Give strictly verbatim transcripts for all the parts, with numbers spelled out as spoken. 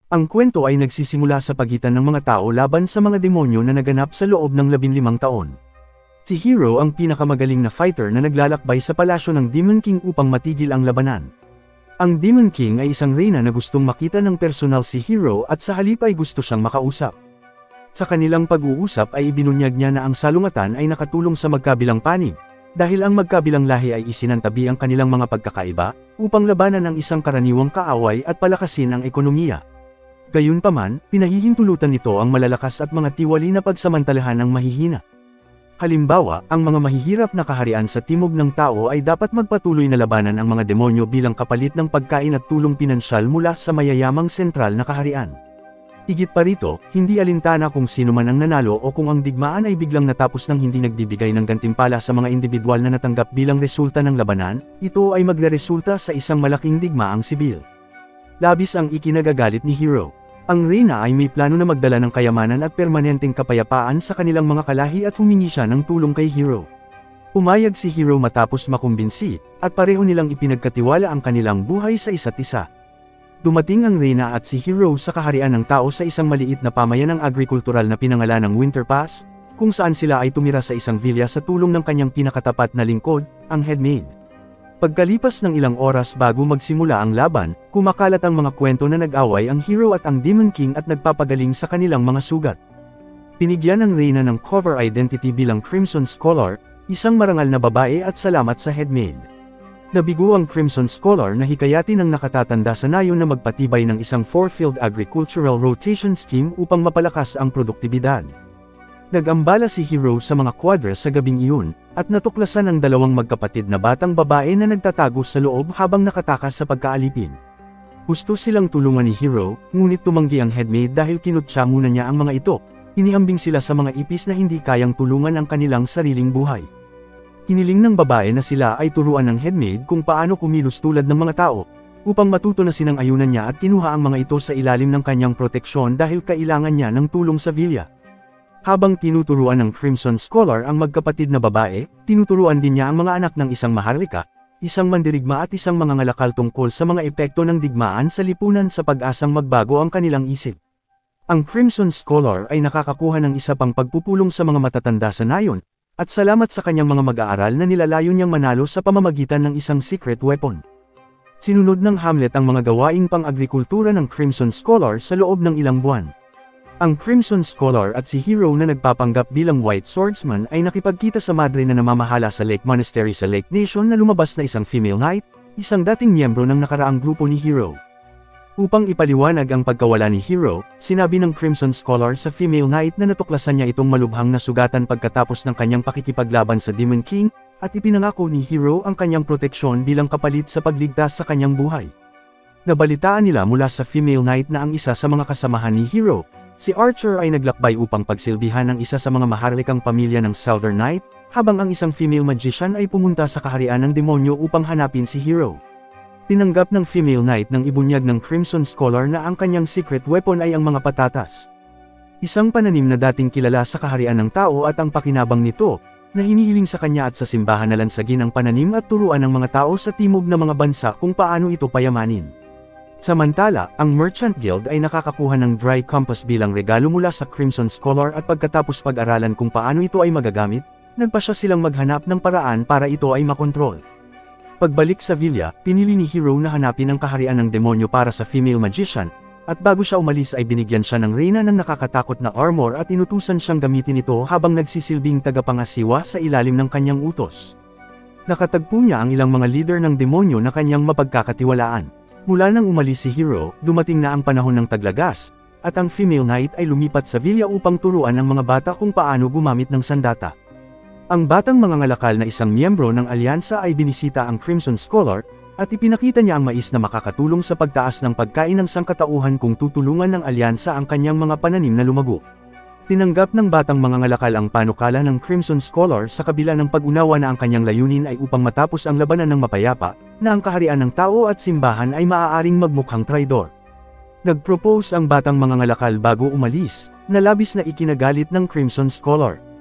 Ang kwento ay nagsisimula sa pagitan ng mga tao laban sa mga demonyo na naganap sa loob ng labinlimang taon. Si Hero ang pinakamagaling na fighter na naglalakbay sa palasyo ng Demon King upang matigil ang labanan. Ang Demon King ay isang reyna na gustong makita ng personal si Hero at sa halip ay gusto siyang makausap. Sa kanilang pag-uusap ay ibinunyag niya na ang salungatan ay nakatulong sa magkabilang panig, dahil ang magkabilang lahi ay isinantabi ang kanilang mga pagkakaiba, upang labanan ang isang karaniwang kaaway at palakasin ang ekonomiya. Gayunpaman, pinahihintulutan nito ang malalakas at mga tiwali na pagsamantalahan ng mahihina. Halimbawa, ang mga mahihirap na kaharian sa timog ng tao ay dapat magpatuloy na labanan ang mga demonyo bilang kapalit ng pagkain at tulong pinansyal mula sa mayayamang sentral na kaharian. Higit pa rito, hindi alintana kung sino man ang nanalo o kung ang digmaan ay biglang natapos ng hindi nagbibigay ng gantimpala sa mga individual na natanggap bilang resulta ng labanan, ito ay magreresulta sa isang malaking digmaang sibil. Labis ang ikinagagalit ni Hero. Ang reyna ay may plano na magdala ng kayamanan at permanenteng kapayapaan sa kanilang mga kalahi at humingi siya ng tulong kay Hero. Pumayag si Hero matapos makumbinsi, at pareho nilang ipinagkatiwala ang kanilang buhay sa isa't isa. Dumating ang reyna at si Hero sa kaharian ng tao sa isang maliit na pamayanang agrikultural na pinangalan ng Winter Pass, kung saan sila ay tumira sa isang villa sa tulong ng kanyang pinakatapat na lingkod, ang headmaid. Pagkalipas ng ilang oras bago magsimula ang laban, kumakalat ang mga kwento na nag-away ang Hero at ang Demon King at nagpapagaling sa kanilang mga sugat. Pinigyan ng reyna ng cover identity bilang Crimson Scholar, isang marangal na babae at salamat sa headmaid. Nabigo ang Crimson Scholar na hikayatin ng nakatatanda sa nayon na magpatibay ng isang four-field agricultural rotation scheme upang mapalakas ang produktibidad. Nag-ambala si Hero sa mga kwadra sa gabing iyon, at natuklasan ang dalawang magkapatid na batang babae na nagtatago sa loob habang nakatakas sa pagkaalipin. Gusto silang tulungan ni Hero, ngunit tumanggi ang headmaid dahil kinutya muna niya ang mga ito. Inihambing sila sa mga ipis na hindi kayang tulungan ang kanilang sariling buhay. Hiniling ng babae na sila ay turuan ng headmaid kung paano kumilos tulad ng mga tao, upang matuto na sinang-ayunan niya at kinuha ang mga ito sa ilalim ng kanyang proteksyon dahil kailangan niya ng tulong sa villa. Habang tinuturuan ng Crimson Scholar ang magkapatid na babae, tinuturuan din niya ang mga anak ng isang maharlika, isang mandirigma at isang mangangalakal tungkol sa mga epekto ng digmaan sa lipunan sa pag-asang magbago ang kanilang isip. Ang Crimson Scholar ay nakakakuha ng isa pang pagpupulong sa mga matatanda sa nayon, at salamat sa kanyang mga mag-aaral na nilalayo niyang manalo sa pamamagitan ng isang secret weapon. Sinunod ng Hamlet ang mga gawaing pang-agrikultura ng Crimson Scholar sa loob ng ilang buwan. Ang Crimson Scholar at si Hero na nagpapanggap bilang White Swordsman ay nakipagkita sa madre na namamahala sa Lake Monastery sa Lake Nation na lumabas na isang female knight, isang dating miyembro ng nakaraang grupo ni Hero. Upang ipaliwanag ang pagkawala ni Hero, sinabi ng Crimson Scholar sa female knight na natuklasan niya itong malubhang nasugatan pagkatapos ng kanyang pakikipaglaban sa Demon King, at ipinangako ni Hero ang kanyang proteksyon bilang kapalit sa pagligtas sa kanyang buhay. Nabalitaan nila mula sa female knight na ang isa sa mga kasamahan ni Hero, si Archer ay naglakbay upang pagsilbihan ng isa sa mga maharlikang pamilya ng Southern Knight, habang ang isang female magician ay pumunta sa kaharian ng demonyo upang hanapin si Hero. Tinanggap ng female knight ng ibunyag ng Crimson Scholar na ang kanyang secret weapon ay ang mga patatas. Isang pananim na dating kilala sa kaharian ng tao at ang pakinabang nito, na hinihiling sa kanya at sa simbahan na lansagin ang pananim at turuan ng mga tao sa timog na mga bansa kung paano ito payamanin. Samantala, ang Merchant Guild ay nakakakuha ng Dry Compass bilang regalo mula sa Crimson Scholar at pagkatapos pag-aralan kung paano ito ay magagamit, nagpasya silang maghanap ng paraan para ito ay makontrol. Pagbalik sa villa, pinili ni Hero na hanapin ang kaharian ng demonyo para sa female magician, at bago siya umalis ay binigyan siya ng reyna ng nakakatakot na armor at inutusan siyang gamitin ito habang nagsisilbing tagapangasiwa sa ilalim ng kanyang utos. Nakatagpo niya ang ilang mga leader ng demonyo na kanyang mapagkakatiwalaan. Mula nang umalis si Hero, dumating na ang panahon ng taglagas, at ang female knight ay lumipat sa villa upang turuan ang mga bata kung paano gumamit ng sandata. Ang batang mangangalakal na isang miyembro ng alyansa ay binisita ang Crimson Scholar, at ipinakita niya ang mais na makakatulong sa pagtaas ng pagkain ng sangkatauhan kung tutulungan ng alyansa ang kanyang mga pananim na lumago. Tinanggap ng batang mangangalakal ang panukala ng Crimson Scholar sa kabila ng pag-unawa na ang kanyang layunin ay upang matapos ang labanan ng mapayapa, na ang kaharian ng tao at simbahan ay maaaring magmukhang traidor. Nag-propose ang batang mangangalakal bago umalis, na labis na ikinagalit ng Crimson Scholar.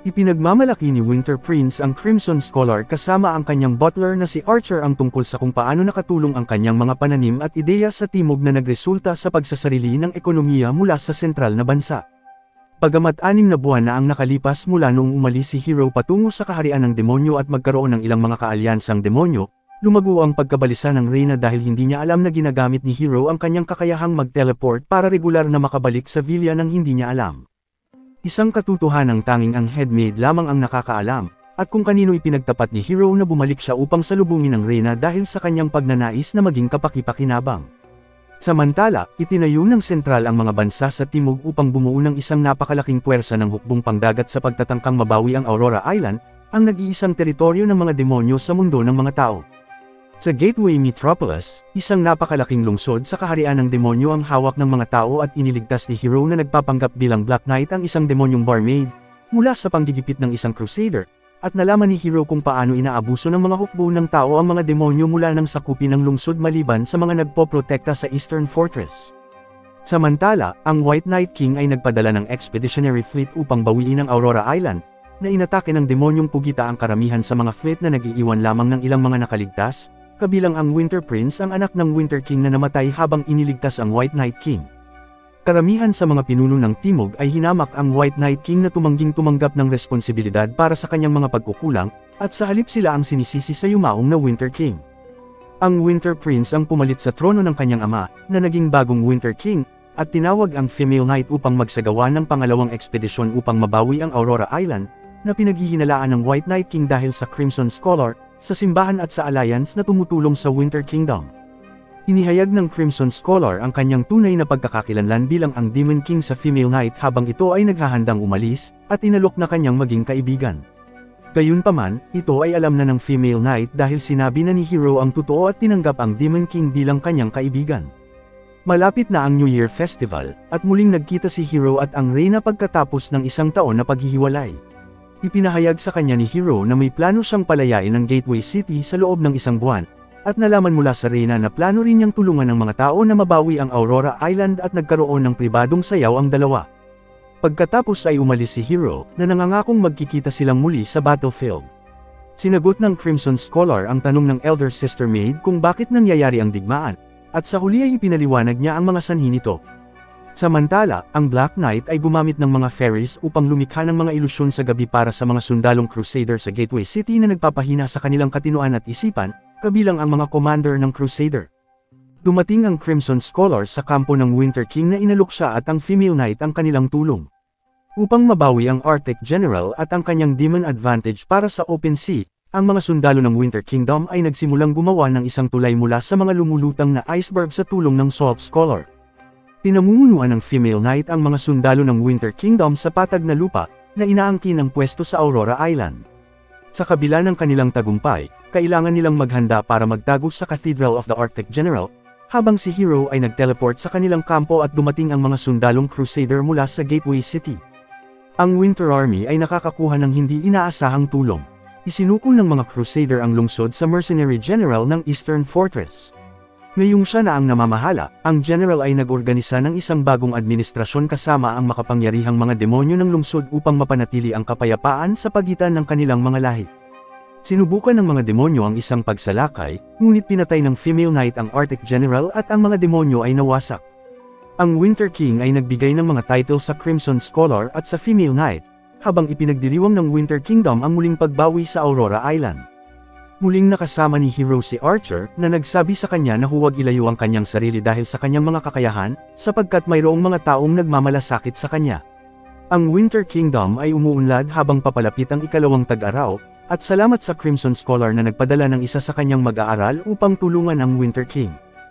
Ipinagmamalaki ni Winter Prince ang Crimson Scholar kasama ang kanyang butler na si Archer ang tungkol sa kung paano nakatulong ang kanyang mga pananim at ideya sa timog na nagresulta sa pagsasarili ng ekonomiya mula sa sentral na bansa. Bagamat anim na buwan na ang nakalipas mula noong umalis si Hero patungo sa kaharian ng demonyo at magkaroon ng ilang mga kaalyansang demonyo, lumago ang pagkabalisa ng Reyna dahil hindi niya alam na ginagamit ni Hero ang kanyang kakayahang mag-teleport para regular na makabalik sa villa nang hindi niya alam. Isang katotohanang tanging ang headmaid lamang ang nakakaalam, at kung kanino ipinagtapat ni Hero na bumalik siya upang salubungin ang Reyna dahil sa kanyang pagnanais na maging kapaki-pakinabang. Samantala, itinayo ng sentral ang mga bansa sa timog upang bumuo ng isang napakalaking puwersa ng hukbong pangdagat sa pagtatangkang mabawi ang Aurora Island, ang nag-iisang teritoryo ng mga demonyo sa mundo ng mga tao. Sa Gateway Metropolis, isang napakalaking lungsod sa kaharian ng demonyo ang hawak ng mga tao at iniligtas ni Hero na nagpapanggap bilang Black Knight ang isang demonyong barmaid, mula sa panggigipit ng isang crusader, at nalaman ni Hero kung paano inaabuso ng mga hukbo ng tao ang mga demonyo mula ng sakupin ng lungsod maliban sa mga nagpoprotekta sa Eastern Fortress. Samantala, ang White Knight King ay nagpadala ng expeditionary fleet upang bawiin ang Aurora Island, na inatake ng demonyong pugita ang karamihan sa mga fleet na nag-iiwan lamang ng ilang mga nakaligtas, kabilang ang Winter Prince ang anak ng Winter King na namatay habang iniligtas ang White Knight King. Karamihan sa mga pinuno ng Timog ay hinamak ang White Knight King na tumangging tumanggap ng responsibilidad para sa kanyang mga pagkukulang, at sa halip sila ang sinisisi sa yumaong na Winter King. Ang Winter Prince ang pumalit sa trono ng kanyang ama, na naging bagong Winter King, at tinawag ang Female Knight upang magsagawa ng pangalawang ekspedisyon upang mabawi ang Aurora Island, na pinaghihinalaan ng White Knight King dahil sa Crimson Scholar, sa simbahan at sa alliance na tumutulong sa Winter Kingdom. Inihayag ng Crimson Scholar ang kanyang tunay na pagkakakilanlan bilang ang Demon King sa Female Knight habang ito ay naghahandang umalis, at inalok na kanyang maging kaibigan. Gayunpaman, ito ay alam na ng Female Knight dahil sinabi na ni Hero ang totoo at tinanggap ang Demon King bilang kanyang kaibigan. Malapit na ang New Year Festival, at muling nagkita si Hero at ang Reyna pagkatapos ng isang taon na paghihiwalay. Ipinahayag sa kanya ni Hero na may plano siyang palayain ang Gateway City sa loob ng isang buwan, at nalaman mula sa Reyna na plano rin niyang tulungan ng mga tao na mabawi ang Aurora Island at nagkaroon ng pribadong sayaw ang dalawa. Pagkatapos ay umalis si Hero, na nangangakong magkikita silang muli sa battlefield. Sinagot ng Crimson Scholar ang tanong ng Elder Sister Maid kung bakit nangyayari ang digmaan, at sa huli ay ipinaliwanag niya ang mga sanhi nito. Samantala, ang Black Knight ay gumamit ng mga fairies upang lumikha ng mga ilusyon sa gabi para sa mga sundalong Crusader sa Gateway City na nagpapahina sa kanilang katinoan at isipan, kabilang ang mga commander ng Crusader. Dumating ang Crimson Scholar sa kampo ng Winter King na inalok siya at ang Female Knight ang kanilang tulong. Upang mabawi ang Arctic General at ang kanyang Demon Advantage para sa Open Sea, ang mga sundalo ng Winter Kingdom ay nagsimulang gumawa ng isang tulay mula sa mga lumulutang na iceberg sa tulong ng Salt Scholar. Pinamumunuan ng Female Knight ang mga sundalo ng Winter Kingdom sa patag na lupa, na inaangkin ang pwesto sa Aurora Island. Sa kabila ng kanilang tagumpay, kailangan nilang maghanda para magtago sa Cathedral of the Arctic General, habang si Hero ay nag-teleport sa kanilang kampo at dumating ang mga sundalong Crusader mula sa Gateway City. Ang Winter Army ay nakakakuha ng hindi inaasahang tulong. Isinuko ng mga Crusader ang lungsod sa Mercenary General ng Eastern Fortress. Ngayong siya na ang namamahala, ang General ay nag-organisa ng isang bagong administrasyon kasama ang makapangyarihang mga demonyo ng lungsod upang mapanatili ang kapayapaan sa pagitan ng kanilang mga lahi. Sinubukan ng mga demonyo ang isang pagsalakay, ngunit pinatay ng Female Knight ang Arctic General at ang mga demonyo ay nawasak. Ang Winter King ay nagbigay ng mga title sa Crimson Scholar at sa Female Knight, habang ipinagdiriwang ng Winter Kingdom ang muling pagbawi sa Aurora Island. Muling nakasama ni Hero si Archer, na nagsabi sa kanya na huwag ilayo ang kanyang sarili dahil sa kanyang mga kakayahan, sapagkat mayroong mga taong nagmamalasakit sa kanya. Ang Winter Kingdom ay umuunlad habang papalapit ang ikalawang tag-araw, at salamat sa Crimson Scholar na nagpadala ng isa sa kanyang mag-aaral upang tulungan ang Winter King.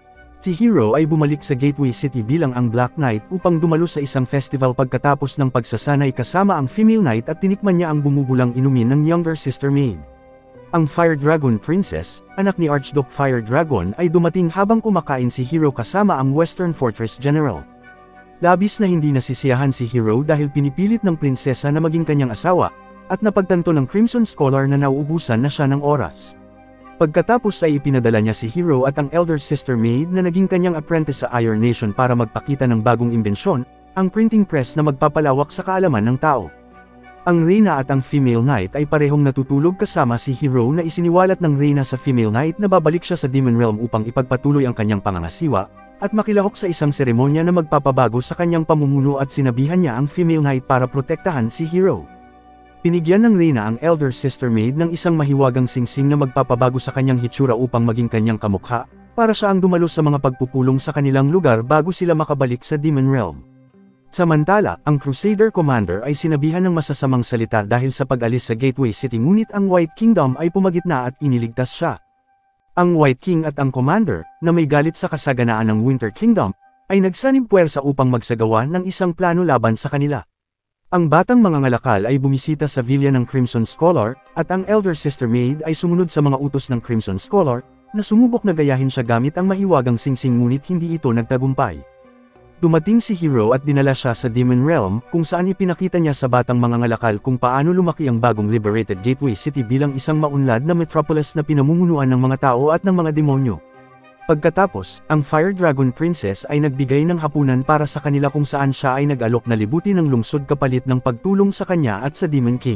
Si Hero ay bumalik sa Gateway City bilang ang Black Knight upang dumalo sa isang festival pagkatapos ng pagsasanay kasama ang Female Knight at tinikman niya ang bumubulang inumin ng Younger Sister Maid. Ang Fire Dragon Princess, anak ni Archduke Fire Dragon ay dumating habang kumakain si Hero kasama ang Western Fortress General. Labis na hindi nasisiyahan si Hero dahil pinipilit ng prinsesa na maging kanyang asawa, at napagtanto ng Crimson Scholar na nauubusan na siya ng oras. Pagkatapos ay ipinadala niya si Hero at ang Elder Sister Maid na naging kanyang apprentice sa Iron Nation para magpakita ng bagong imbensyon, ang printing press na magpapalawak sa kaalaman ng tao. Ang Reyna at ang Female Knight ay parehong natutulog kasama si Hero na isiniwalat ng Reyna sa Female Knight na babalik siya sa Demon Realm upang ipagpatuloy ang kanyang pangangasiwa, at makilahok sa isang seremonya na magpapabago sa kanyang pamumuno at sinabihan niya ang Female Knight para protektahan si Hero. Pinigyan ng Reyna ang Elder Sister Maid ng isang mahiwagang singsing na magpapabago sa kanyang hitsura upang maging kanyang kamukha, para siya ang dumalo sa mga pagpupulong sa kanilang lugar bago sila makabalik sa Demon Realm. Samantala, ang Crusader Commander ay sinabihan ng masasamang salita dahil sa pag-alis sa Gateway City, ngunit ang White Kingdom ay pumagitna at iniligtas siya. Ang White King at ang Commander, na may galit sa kasaganaan ng Winter Kingdom, ay nagsanib puwersa upang magsagawa ng isang plano laban sa kanila. Ang batang mangangalakal ay bumisita sa villa ng Crimson Scholar, at ang Elder Sister Maid ay sumunod sa mga utos ng Crimson Scholar, na sumubok na gayahin siya gamit ang mahiwagang singsing, ngunit hindi ito nagtagumpay. Dumating si Hero at dinala siya sa Demon Realm, kung saan ipinakita niya sa batang mangangalakal kung paano lumaki ang bagong liberated Gateway City bilang isang maunlad na metropolis na pinamumunuan ng mga tao at ng mga demonyo. Pagkatapos, ang Fire Dragon Princess ay nagbigay ng hapunan para sa kanila kung saan siya ay nag-alok na libutin ng lungsod kapalit ng pagtulong sa kanya at sa Demon King.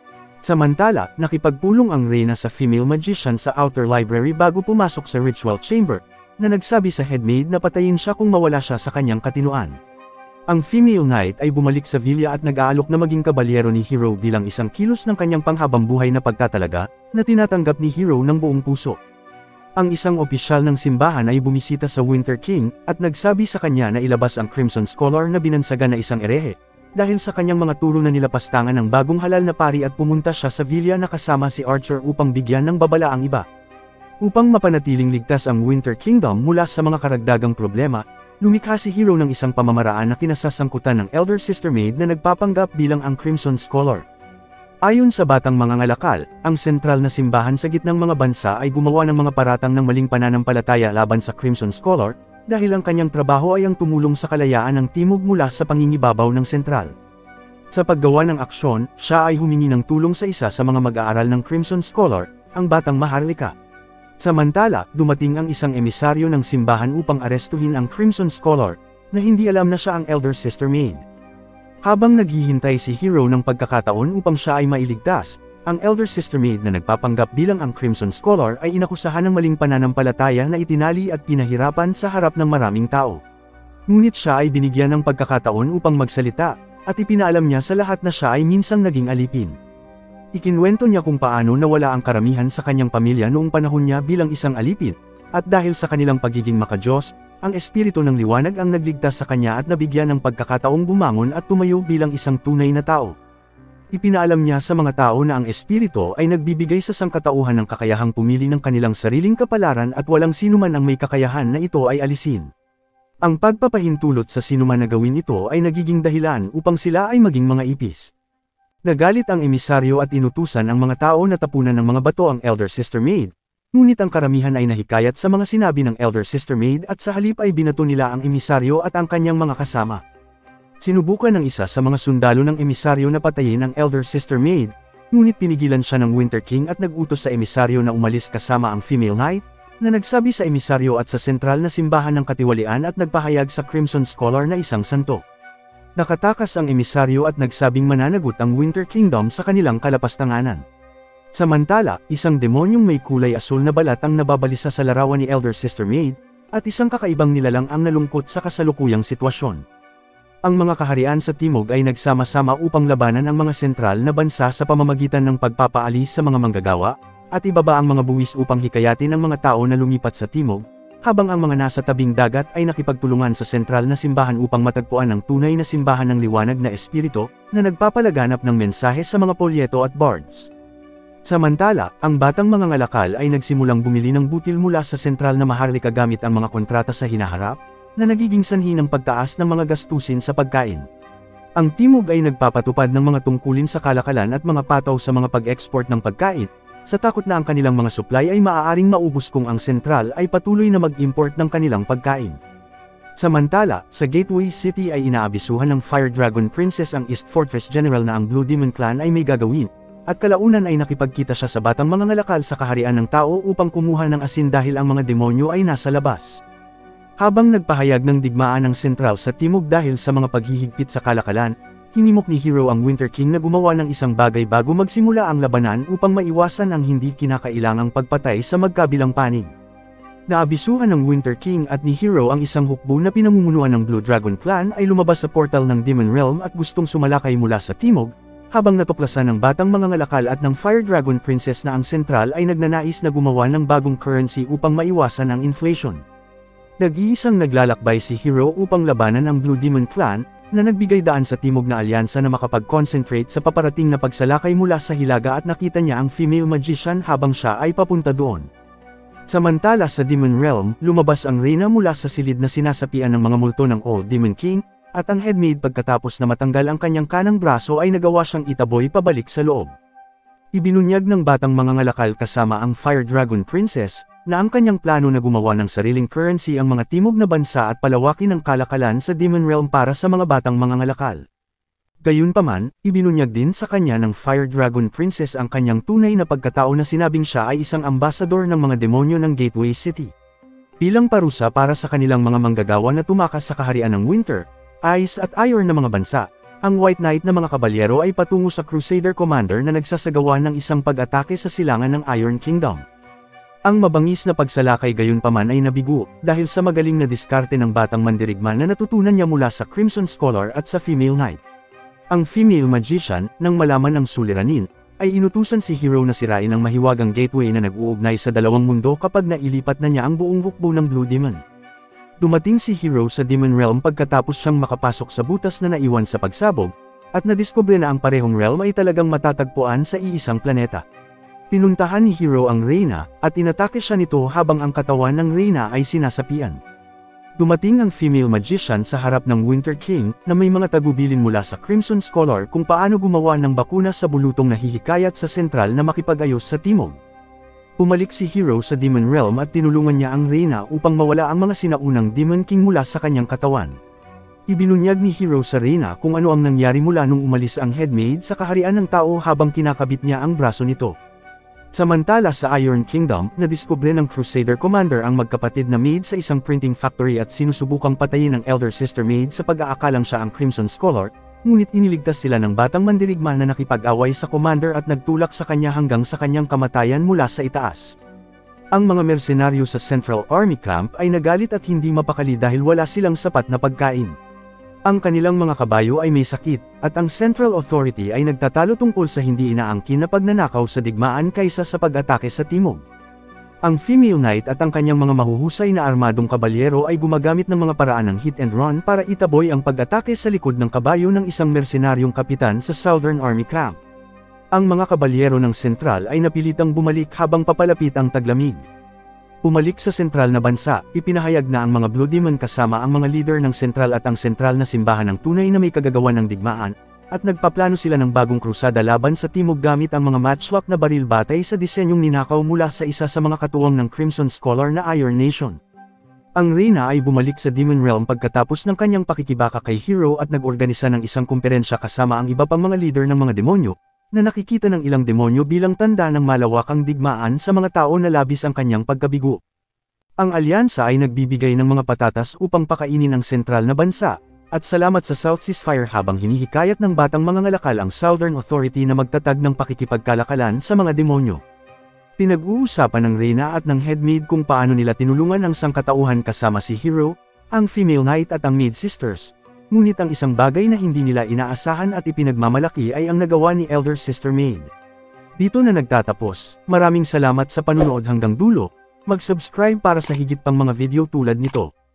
Samantala, nakipagpulong ang Reyna sa female magician sa Outer Library bago pumasok sa Ritual Chamber, na nagsabi sa headmaid na patayin siya kung mawala siya sa kanyang katinuan. Ang Female Knight ay bumalik sa villa at nag-aalok na maging kabalyero ni Hero bilang isang kilos ng kanyang panghabang buhay na pagtatalaga, na tinatanggap ni Hero ng buong puso. Ang isang opisyal ng simbahan ay bumisita sa Winter King, at nagsabi sa kanya na ilabas ang Crimson Scholar na binansagan na isang erehe, dahil sa kanyang mga turo na nilapastangan ng bagong halal na pari, at pumunta siya sa villa na kasama si Archer upang bigyan ng babala ang iba. Upang mapanatiling ligtas ang Winter Kingdom mula sa mga karagdagang problema, lumikha si Hero ng isang pamamaraan na kinasasangkutan ng Elder Sister Maid na nagpapanggap bilang ang Crimson Scholar. Ayon sa batang mangangalakal, ang sentral na simbahan sa gitnang mga bansa ay gumawa ng mga paratang ng maling pananampalataya laban sa Crimson Scholar, dahil ang kanyang trabaho ay ang tumulong sa kalayaan ng timog mula sa pangingibabaw ng sentral. Sa paggawa ng aksyon, siya ay humingi ng tulong sa isa sa mga mag-aaral ng Crimson Scholar, ang batang Maharlika. Samantala, dumating ang isang emisaryo ng simbahan upang arestuhin ang Crimson Scholar, na hindi alam na siya ang Elder Sister Maid. Habang naghihintay si Hero ng pagkakataon upang siya ay mailigtas, ang Elder Sister Maid na nagpapanggap bilang ang Crimson Scholar ay inakusahan ng maling pananampalataya na itinali at pinahirapan sa harap ng maraming tao. Ngunit siya ay binigyan ng pagkakataon upang magsalita, at ipinaalam niya sa lahat na siya ay minsang naging alipin. Ikinwento niya kung paano nawala ang karamihan sa kanyang pamilya noong panahon niya bilang isang alipin, at dahil sa kanilang pagiging makadiyos, ang espiritu ng liwanag ang nagligtas sa kanya at nabigyan ng pagkakataong bumangon at tumayo bilang isang tunay na tao. Ipinaalam niya sa mga tao na ang espiritu ay nagbibigay sa sangkatauhan ng kakayahang pumili ng kanilang sariling kapalaran at walang sinuman ang may kakayahan na ito ay alisin. Ang pagpapahintulot sa sinuman na gawin ito ay nagiging dahilan upang sila ay maging mga ipis. Nagalit ang emisaryo at inutusan ang mga tao na tapunan ng mga bato ang Elder Sister Maid, ngunit ang karamihan ay nahikayat sa mga sinabi ng Elder Sister Maid at sa halip ay binato nila ang emisaryo at ang kanyang mga kasama. Sinubukan ng isa sa mga sundalo ng emisaryo na patayin ang Elder Sister Maid, ngunit pinigilan siya ng Winter King at nagutos sa emisaryo na umalis kasama ang Female Knight, na nagsabi sa emisaryo at sa sentral na simbahan ng katiwalian at nagpahayag sa Crimson Scholar na isang santo. Nakatakas ang emisaryo at nagsabing mananagot ang Winter Kingdom sa kanilang kalapastanganan. Samantala, isang demonyong may kulay asul na balat ang nababalisa sa larawan ni Elder Sister Maid, at isang kakaibang nilalang ang nalungkot sa kasalukuyang sitwasyon. Ang mga kaharian sa Timog ay nagsama-sama upang labanan ang mga sentral na bansa sa pamamagitan ng pagpapaalis sa mga manggagawa, at ibaba ang mga buwis upang hikayatin ang mga tao na lumipat sa Timog, habang ang mga nasa tabing dagat ay nakipagtulungan sa sentral na simbahan upang matagpuan ang tunay na simbahan ng liwanag na espiritu, na nagpapalaganap ng mensahe sa mga polyeto at bards. Samantala, ang batang mangangalakal ay nagsimulang bumili ng butil mula sa sentral na Maharlika gamit ang mga kontrata sa hinaharap, na nagiging sanhi ng pagtaas ng mga gastusin sa pagkain. Ang Timog ay nagpapatupad ng mga tungkulin sa kalakalan at mga pataw sa mga pag-export ng pagkain, sa takot na ang kanilang mga supply ay maaaring maubos kung ang sentral ay patuloy na mag-import ng kanilang pagkain. Samantala, sa Gateway City ay inaabisuhan ng Fire Dragon Princess ang East Fortress General na ang Blue Demon Clan ay may gagawin, at kalaunan ay nakipagkita siya sa batang mangangalakal sa kaharian ng tao upang kumuha ng asin dahil ang mga demonyo ay nasa labas. Habang nagpahayag ng digmaan ng sentral sa Timog dahil sa mga paghihigpit sa kalakalan, hinimok ni Hero ang Winter King na gumawa ng isang bagay bago magsimula ang labanan upang maiwasan ang hindi kinakailangang pagpatay sa magkabilang panig. Naabisuhan ng Winter King at ni Hero ang isang hukbo na pinamumunuan ng Blue Dragon Clan ay lumabas sa portal ng Demon Realm at gustong sumalakay mula sa timog, habang natuklasan ng batang mangangalakal at ng Fire Dragon Princess na ang sentral ay nagnanais na gumawa ng bagong currency upang maiwasan ang inflation. Nag-iisang naglalakbay si Hero upang labanan ang Blue Demon Clan, na nagbigay daan sa timog na alyansa na makapag-concentrate sa paparating na pagsalakay mula sa hilaga at nakita niya ang female magician habang siya ay papunta doon. Samantala sa Demon Realm, lumabas ang Reyna mula sa silid na sinasapian ng mga multo ng Old Demon King, at ang headmaid pagkatapos na matanggal ang kanyang kanang braso ay nagawa siyang itaboy pabalik sa loob. Ibinunyag ng batang mangangalakal kasama ang Fire Dragon Princess, na ang kanyang plano na gumawa ng sariling currency ang mga timog na bansa at palawakin ang kalakalan sa Demon Realm para sa mga batang mangangalakal. Gayunpaman, ibinunyag din sa kanya ng Fire Dragon Princess ang kanyang tunay na pagkatao na sinabing siya ay isang ambasador ng mga demonyo ng Gateway City. Bilang parusa para sa kanilang mga manggagawa na tumakas sa kaharian ng Winter, Ice at Iron na mga bansa, ang White Knight na mga kabalyero ay patungo sa Crusader Commander na nagsasagawa ng isang pag-atake sa silangan ng Iron Kingdom. Ang mabangis na pagsalakay gayunpaman ay nabigo, dahil sa magaling na diskarte ng batang mandirigma na natutunan niya mula sa Crimson Scholar at sa Female Knight. Ang female magician, nang malaman ang suliranin, ay inutusan si Hero na sirain ang mahiwagang gateway na nag-uugnay sa dalawang mundo kapag nailipat na niya ang buong hukbo ng Blue Demon. Dumating si Hero sa Demon Realm pagkatapos siyang makapasok sa butas na naiwan sa pagsabog, at nadiskubre na ang parehong realm ay talagang matatagpuan sa iisang planeta. Pinuntahan ni Hero ang Reyna, at inatake siya nito habang ang katawan ng Reyna ay sinasapian. Dumating ang female magician sa harap ng Winter King, na may mga tagubilin mula sa Crimson Scholar kung paano gumawa ng bakuna sa bulutong nahihikayat sa sentral na makipag-ayos sa timog. Pumalik si Hero sa Demon Realm at tinulungan niya ang Reyna upang mawala ang mga sinaunang Demon King mula sa kanyang katawan. Ibinunyag ni Hero sa Reyna kung ano ang nangyari mula nung umalis ang headmaid sa kaharian ng tao habang kinakabit niya ang braso nito. Samantala sa Iron Kingdom, nadiskubre ng Crusader Commander ang magkapatid na maid sa isang printing factory at sinusubukang patayin ng elder sister maid sa pag-aakalang siya ang Crimson Scholar, ngunit iniligtas sila ng batang mandirigma na nakipag-away sa commander at nagtulak sa kanya hanggang sa kanyang kamatayan mula sa itaas. Ang mga mersenaryo sa Central Army Camp ay nagalit at hindi mapakali dahil wala silang sapat na pagkain. Ang kanilang mga kabayo ay may sakit, at ang Central Authority ay nagtatalo tungkol sa hindi inaangkin na pagnanakaw sa digmaan kaysa sa pag-atake sa timog. Ang Female Knight at ang kanyang mga mahuhusay na armadong kabalyero ay gumagamit ng mga paraan ng hit and run para itaboy ang pag-atake sa likod ng kabayo ng isang mersenaryong kapitan sa Southern Army Camp. Ang mga kabalyero ng sentral ay napilitang bumalik habang papalapit ang taglamig. Pumalik sa sentral na bansa, ipinahayag na ang mga Blue Demon kasama ang mga leader ng sentral at ang sentral na simbahan ng tunay na may kagagawan ng digmaan, at nagpaplano sila ng bagong krusada laban sa timog gamit ang mga matchlock na baril batay sa disenyong ninakaw mula sa isa sa mga katuwang ng Crimson Scholar na Iron Nation. Ang Reyna ay bumalik sa Demon Realm pagkatapos ng kanyang pakikibaka kay Hero at nag-organisa ng isang kumperensya kasama ang iba pang mga leader ng mga demonyo, na nakikita ng ilang demonyo bilang tanda ng malawakang digmaan sa mga tao na labis ang kanyang pagkabigo. Ang alyansa ay nagbibigay ng mga patatas upang pakainin ang sentral na bansa, at salamat sa South Ceasefire habang hinihikayat ng batang mangangalakal ang Southern Authority na magtatag ng pakikipagkalakalan sa mga demonyo. Pinag-uusapan ng Reyna at ng headmaid kung paano nila tinulungan ang sangkatauhan kasama si Hero, ang Female Knight at ang Maid Sisters, ngunit ang isang bagay na hindi nila inaasahan at ipinagmamalaki ay ang nagawa ni Elder Sister Maid. Dito na nagtatapos, maraming salamat sa panunood hanggang dulo, mag-subscribe para sa higit pang mga video tulad nito.